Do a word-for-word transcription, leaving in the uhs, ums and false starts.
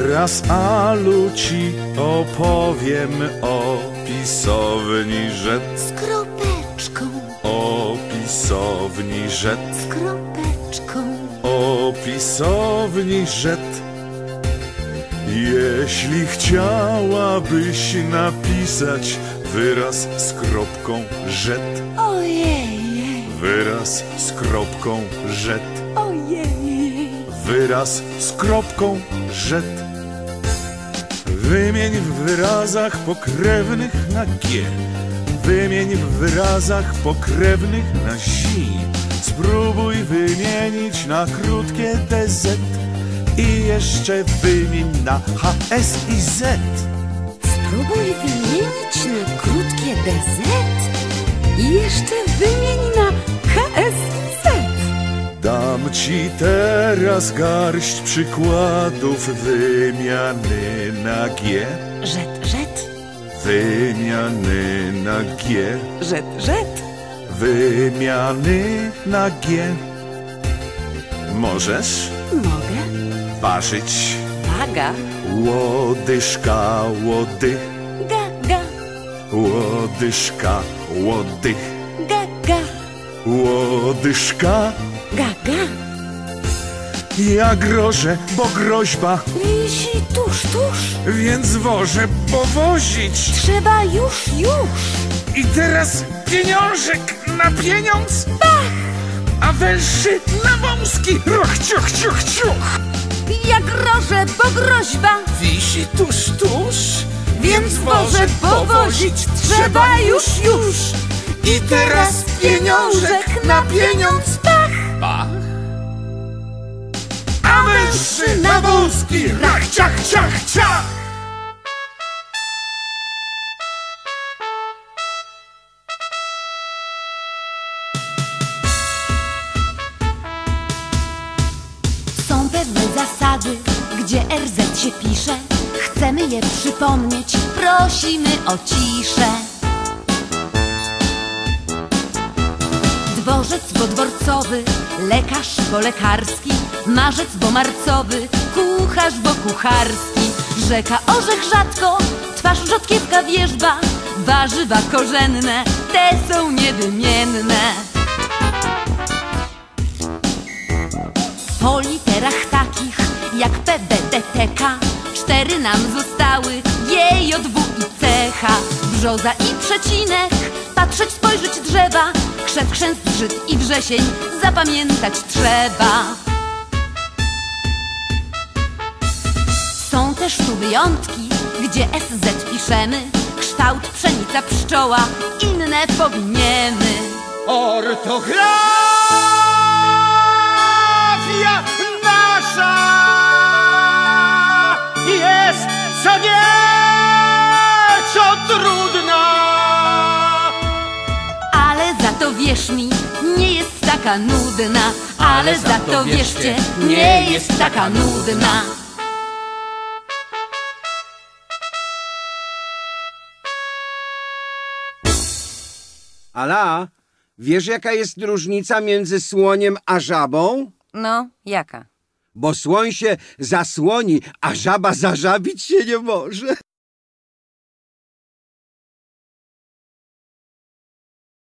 Teraz, Alu, ci opowiem o pisowni rzet. Z kropeczką. O pisowni rzet. Z kropeczką. O pisowni rzet. Jeśli chciałabyś napisać wyraz z kropką rzet. Ojej. Wyraz z kropką rzet. Ojej. Wyraz z kropką rzet. Wymień w wyrazach pokrewnych na G. Wymień w wyrazach pokrewnych na zi. Spróbuj wymienić na krótkie D Z. I jeszcze wymień na H, S i Z. Spróbuj wymienić na krótkie D Z. I jeszcze wymień na H, S i Z. Dam ci teraz garść przykładów wymiany na G. Rzet, rzet. Wymiany na G. Rzet, rzet. Wymiany na G. Możesz Mogę. ważyć Waga. łodyżka, łodych. Ga, ga. Łodyżka, łodych. Ga, ga. Łodyżka. Ga, ga. Ja grożę, bo groźba, Wisi tuż, tuż. więc wożę powozić. Trzeba już, już. I teraz pieniążek na pieniądz, pach! A węższy na wąski, ruch, ciuch, ciuch, ciuch. Ja grożę, bo groźba, Wisi tuż, tuż, więc wożę powozić. Trzeba już, już. I teraz pieniążek na pieniądz, pach! pach! A węższy na wąski, rach, ciach, ciach, ciach! Są pewne zasady, gdzie R Z się pisze. Chcemy je przypomnieć, prosimy o ciszę. Dworzec, bo dworcowy, lekarz, bo lekarski, marzec, bo marcowy, kucharz, bo kucharski. Rzeka, orzech rzadko, twarz, rzodkiewka, wierzba, warzywa korzenne, te są niewymienne. Po literach takich jak P, B, D, T, K cztery nam zostały G, J, W i C, H. Brzoza i przecinek, patrzeć, spojrzeć drzewa, krzew, chrzęst, żyd i wrzesień zapamiętać trzeba. Są też tu wyjątki, gdzie S Z piszemy, kształt, pszenica, pszczoła, inne pominiemy. Ortografia nasza jest co nieco trudna, Ale za to wierz mi, nie jest taka nudna. Ale za to wierzcie, nie jest taka nudna. Ala, wiesz jaka jest różnica między słoniem a żabą? No, jaka? Bo słoń się zasłoni, a żaba zażabić się nie może.